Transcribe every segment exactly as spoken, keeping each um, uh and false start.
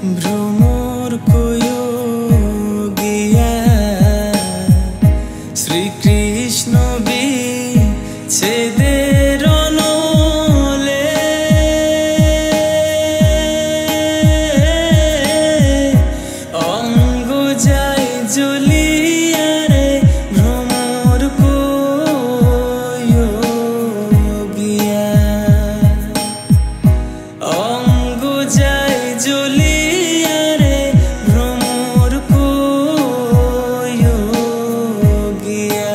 ভ্রমর কয়ো গিয়া শ্রীকৃষ্ণ বিচ্ছেদের অনলে অঙ্গ যায় জ্বলিয়া রে ভ্রমর কয়ো গিয়া অঙ্গ যায় জ্বলিয়া রে ভ্রমর কয়ো গিয়া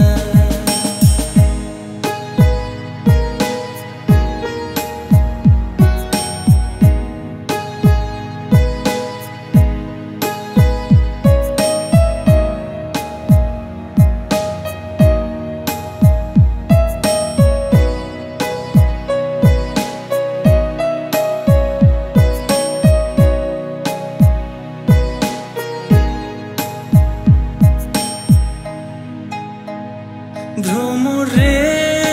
ভ্রমরে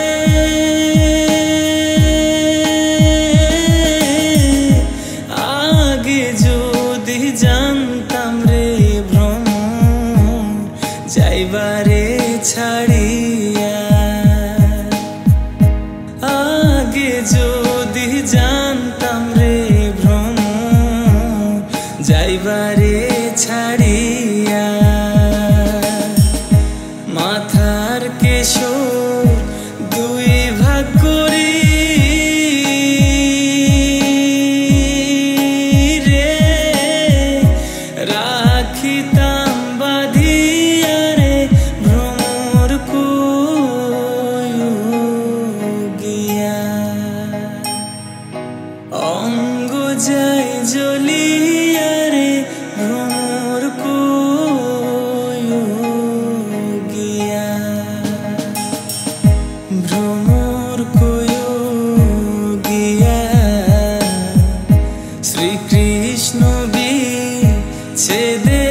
আগে যদি জানতাম রে ভ্রমর যাইবারে ছাড়িয়া আগে যদি জানতাম রে ভ্রমর যাইবারে ছাড়িয়া মাথার কেশর দুই ভাগ করি রে রাখিতাম বাঁধিয়া রে ভ্রমর কয়ো গিয়া অঙ্গ যায় জ্বলিয়া রে ভ্রমর কয়ো গিয়া ভ্রমর কয়ো গিয়া শ্রীকৃষ্ণ বিচ্ছেদে